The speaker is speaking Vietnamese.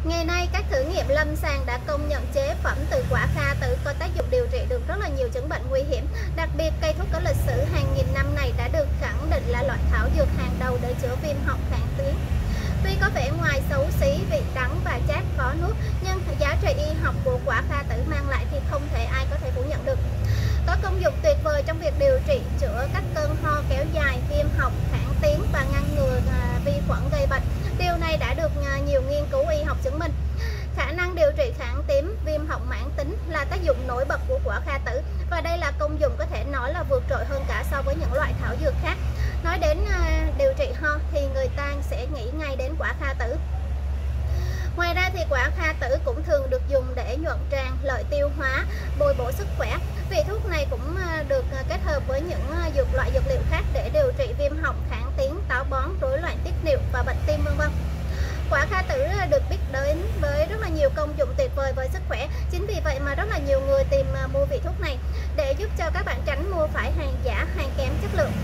Ngày nay, các thử nghiệm lâm sàng đã công nhận chế phẩm từ quả kha tử có tác dụng điều trị được rất là nhiều chứng bệnh nguy hiểm. Đặc biệt, cây thuốc có lịch sử hàng nghìn năm này đã được khẳng định là loại thảo dược hàng đầu để chữa viêm họng kháng tuyến. Tuy có vẻ ngoài xấu xí, vị đắng và chát khó nuốt, nhưng giá trị y học của quả kha tử mang lại thì không thể ai có thể phủ nhận được. Có công dụng tuyệt vời trong việc điều trị, chữa các cơn ho kéo dài, viêm họng, kháng tiếng và ngăn ngừa vi khuẩn gây bệnh. Điều này đã được nhiều nghiên cứu y học chứng minh. Khả năng điều trị kháng tím, viêm họng mãn tính là tác dụng nổi bật của quả kha tử, và đây là công dụng có thể nói là vượt trội hơn cả so với những loại thảo dược khác. Nói đến điều trị ho thì người ta sẽ nghĩ ngay đến quả kha tử. Ngoài ra thì quả kha tử cũng thường được dùng để nhuận tràng, lợi tiêu hóa, bồi bổ sức khỏe. Vị thuốc này cũng được kết hợp với những loại dược liệu khác để điều trị viêm họng, kháng tiếng, táo bón, rối loạn tiết niệu và bệnh tim vân vân. Quả kha tử được biết đến với rất là nhiều công dụng tuyệt vời với sức khỏe. Chính vì vậy mà rất là nhiều người tìm mua vị thuốc này để giúp cho các bạn tránh mua phải hàng giả, hàng kém chất lượng.